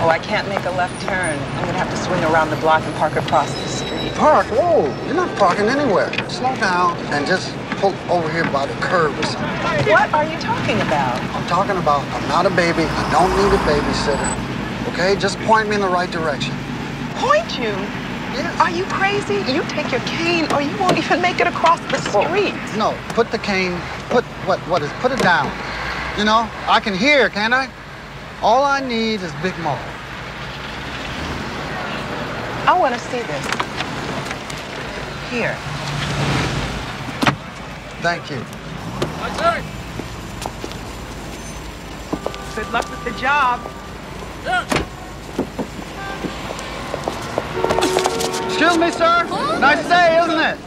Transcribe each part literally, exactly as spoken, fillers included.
Oh, I can't make a left turn. I'm gonna have to swing around the block and park across the street. Park? Whoa, you're not parking anywhere. Slow down and just pull over here by the curb or something. What are you talking about? I'm talking about I'm not a baby. I don't need a babysitter. Okay, just point me in the right direction. Point you? Yes. Are you crazy? You take your cane or you won't even make it across the street. Oh, no, put the cane, put, what, what is, put it down. You know, I can hear, can't I? All I need is Big Mo. I want to see this. Here. Thank you. Good luck with the job. Excuse me, sir. Huh? Nice day, isn't it?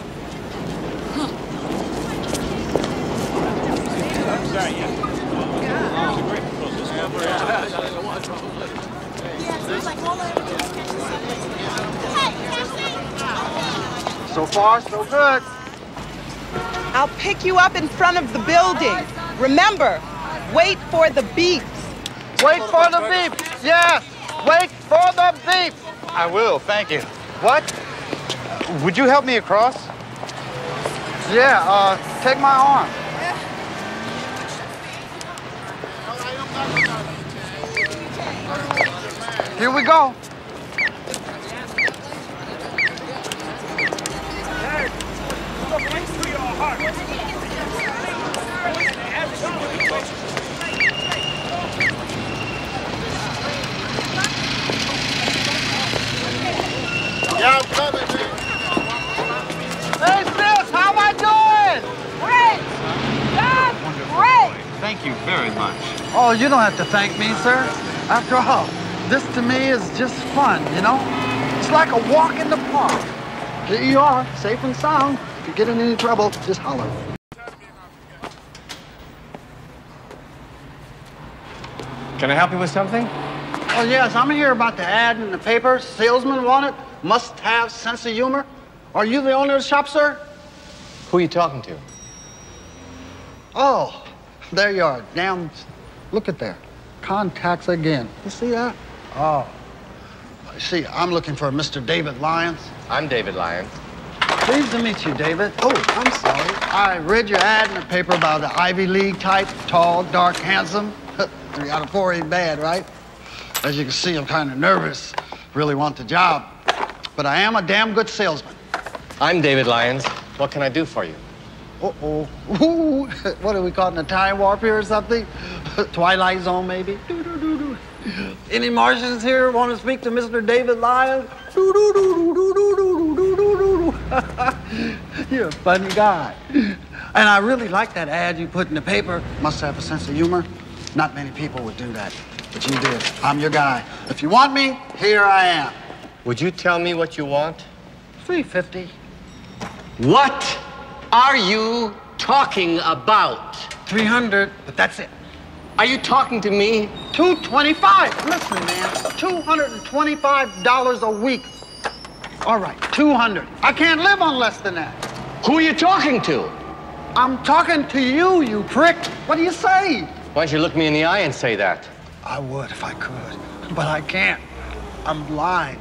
So far, so good. I'll pick you up in front of the building. Remember, wait for the beeps. Wait for the beeps. Yes, wait for the beeps. I will, thank you. What? Would you help me across? Yeah, uh, take my arm. Here we go. Yeah, I'm coming, man. Hey, sis, how am I doing? Great! That's great! Thank you very much. Oh, you don't have to thank me, sir. After all, this to me is just fun, you know? It's like a walk in the park. Here you are, safe and sound. If you get in any trouble, just holler. Can I help you with something? Oh, yes, I'm here about the ad in the paper. Salesman wanted, must have sense of humor. Are you the owner of the shop, sir? Who are you talking to? Oh, there you are. Damn, look at there. Contacts again. You see that? Oh. See, I'm looking for Mister David Lyons. I'm David Lyons. Pleased to meet you, David. Oh, I'm sorry. I read your ad in the paper about the Ivy League type, tall, dark, handsome. Three out of four ain't bad, right? As you can see, I'm kind of nervous. Really want the job. But I am a damn good salesman. I'm David Lyons. What can I do for you? Uh-oh. Ooh, what are we caught in a time warp here or something? Twilight Zone, maybe? Doo-doo-doo-doo. Any Martians here want to speak to Mister David Lyons? Doo-doo-doo-doo-doo-doo-doo-doo-doo. You're a funny guy. And I really like that ad you put in the paper. Must have a sense of humor. Not many people would do that, but you did. I'm your guy. If you want me, here I am. Would you tell me what you want? three fifty. What are you talking about? three hundred, but that's it. Are you talking to me? two twenty-five. Listen, man, two hundred twenty-five dollars a week. All right, two hundred. I can't live on less than that. Who are you talking to? I'm talking to you, you prick. What do you say? Why don't you look me in the eye and say that? I would if I could, but I can't. I'm blind.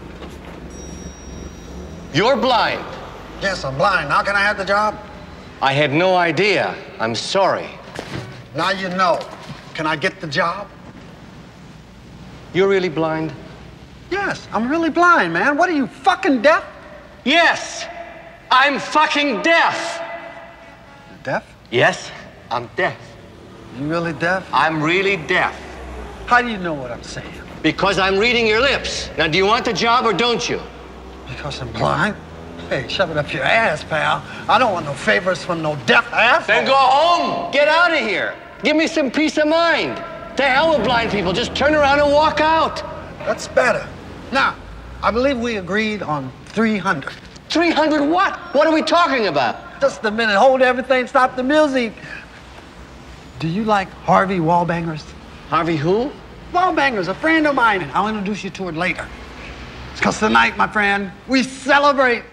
You're blind. Yes, I'm blind. How can I have the job? I had no idea. I'm sorry. Now you know. Can I get the job? You're really blind? Yes, I'm really blind, man. What are you, fucking deaf? Yes, I'm fucking deaf. Deaf? Yes, I'm deaf. You really deaf? I'm really deaf. How do you know what I'm saying? Because I'm reading your lips. Now, do you want the job or don't you? Because I'm blind? Hey, shove it up your ass, pal. I don't want no favors from no deaf ass. Then go home. Get out of here. Give me some peace of mind. To hell with blind people. Just turn around and walk out. That's better. Now, I believe we agreed on three hundred. three hundred what? What are we talking about? Just a minute. Hold everything. Stop the music. Do you like Harvey Wallbangers? Harvey who? Wallbangers, a friend of mine, and I'll introduce you to her later. Because tonight, my friend, we celebrate